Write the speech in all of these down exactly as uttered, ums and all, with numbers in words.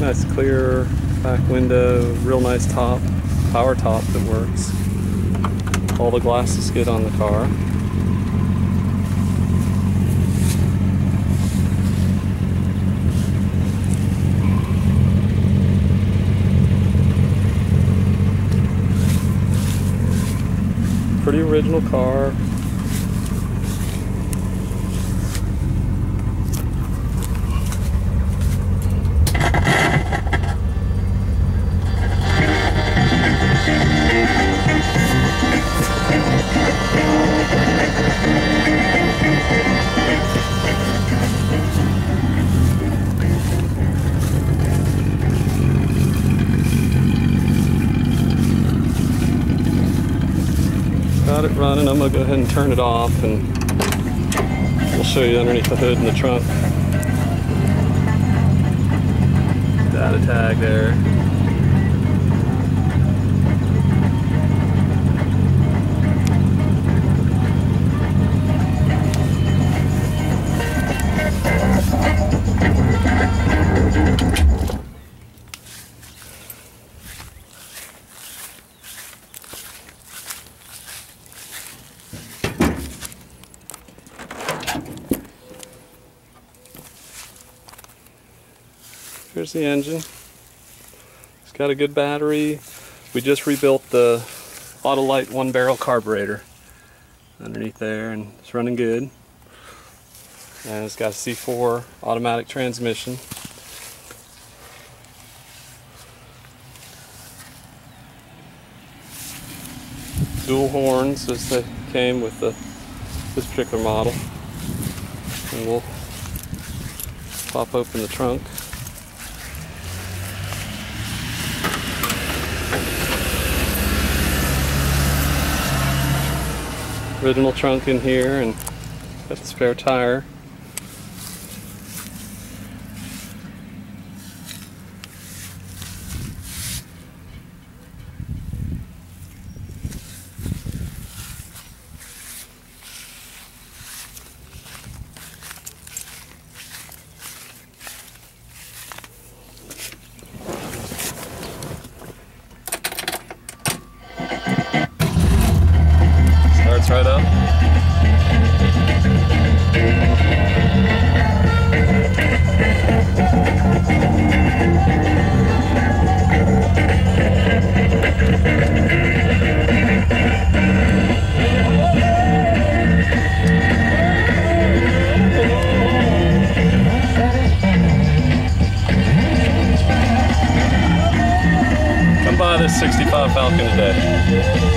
Nice clear back window, real nice top, power top that works. All the glass is good on the car. Pretty original car. Got it running. I'm gonna go ahead and turn it off and we'll show you underneath the hood in the trunk. Data tag there. Here's the engine. It's got a good battery. We just rebuilt the Autolite one barrel carburetor underneath there and it's running good. And it's got a C four automatic transmission. Dual horns as they came with the, this particular model. And we'll pop open the trunk. Original trunk in here and got the spare tire. Starts right up. Come buy this sixty-five Falcon today.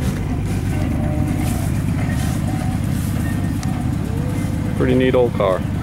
Pretty neat old car.